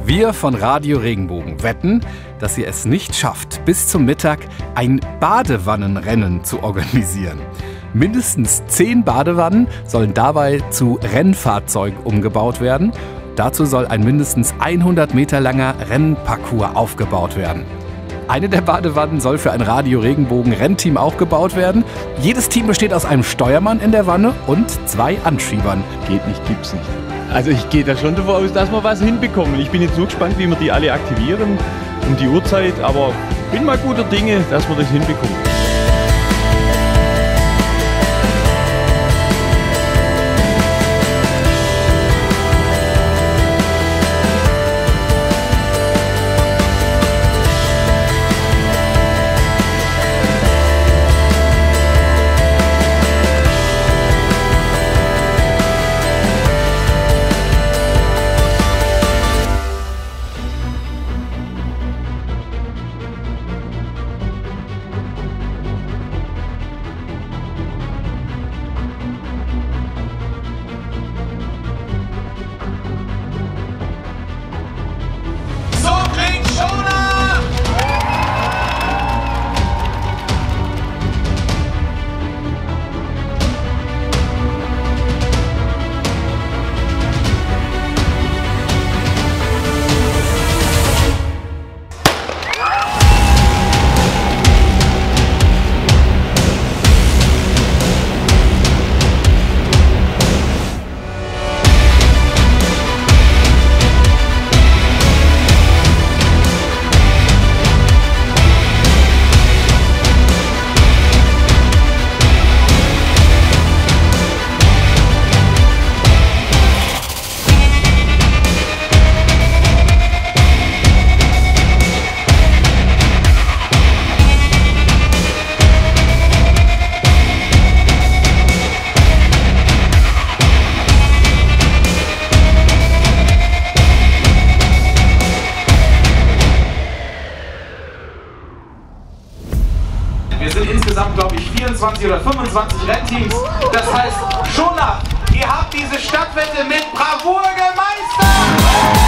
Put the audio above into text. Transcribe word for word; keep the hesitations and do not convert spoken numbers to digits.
Wir von Radio Regenbogen wetten, dass ihr es nicht schafft, bis zum Mittag ein Badewannenrennen zu organisieren. Mindestens zehn Badewannen sollen dabei zu Rennfahrzeugen umgebaut werden. Dazu soll ein mindestens hundert Meter langer Rennparcours aufgebaut werden. Eine der Badewannen soll für ein Radio Regenbogen Rennteam auch gebaut werden. Jedes Team besteht aus einem Steuermann in der Wanne und zwei Anschiebern. Geht nicht, gibt's nicht. Also ich gehe da schon davon aus, dass wir was hinbekommen. Ich bin jetzt so gespannt, wie wir die alle aktivieren um die Uhrzeit, aber bin mal guter Dinge, dass wir das hinbekommen. Wir sind insgesamt, glaube ich, vierundzwanzig oder fünfundzwanzig Rennteams. Das heißt, Schonach, ihr habt diese Stadtwette mit Bravour gemeistert!